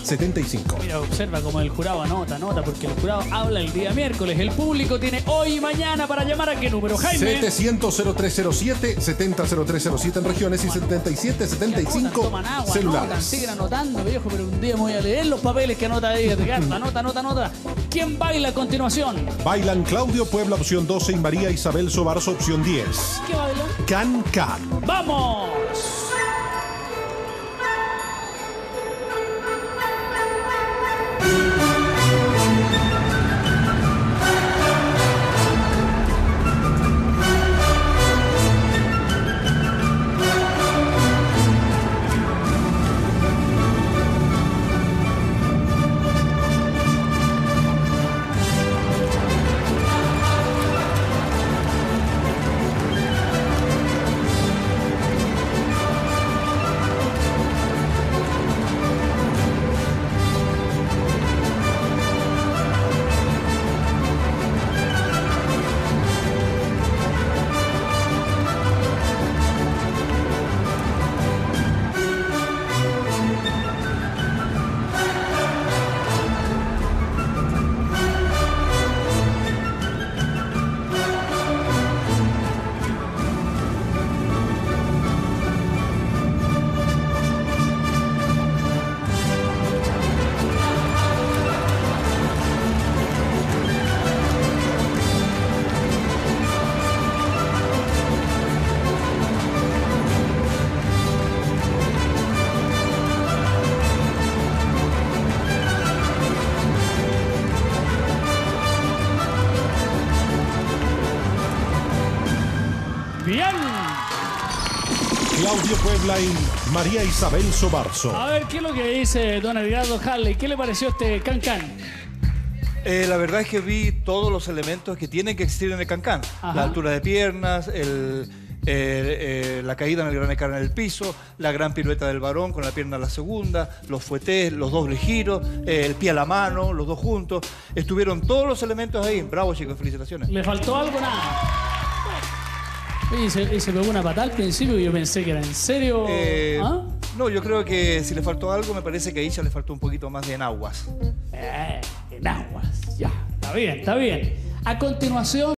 75. Mira, observa como el jurado anota, porque el jurado habla el día miércoles. El público tiene hoy y mañana para llamar a qué número, Jaime. 700-0307, 70-0307 en regiones y 77-75 Toman agua, celulares. anotan, siguen anotando, viejo, pero un día me voy a leer los papeles que anota ahí, Ricardo. Anota. ¿Quién baila a continuación? Bailan Claudio Puebla, opción 12, y María Isabel Sobarzo, opción 10. ¿Qué baila? Can Can. ¡Vamos! Bien. Claudio Puebla y María Isabel Sobarzo. A ver, ¿qué es lo que dice don Edgardo Harley? ¿Qué le pareció este Can-Can? La verdad es que vi todos los elementos que tienen que existir en el Can-Can. La altura de piernas, la caída en el gran escala en el piso, la gran pirueta del varón con la pierna a la segunda, los fuetés, los dobles giros, el pie a la mano, los dos juntos. Estuvieron todos los elementos ahí. Bravo, chicos, felicitaciones. ¿Le faltó algo? Nada. Oye, se pegó una patada al principio y yo pensé que era en serio. No, yo creo que si le faltó algo, me parece que a ella le faltó un poquito más de enaguas. Enaguas, ya. Está bien. A continuación...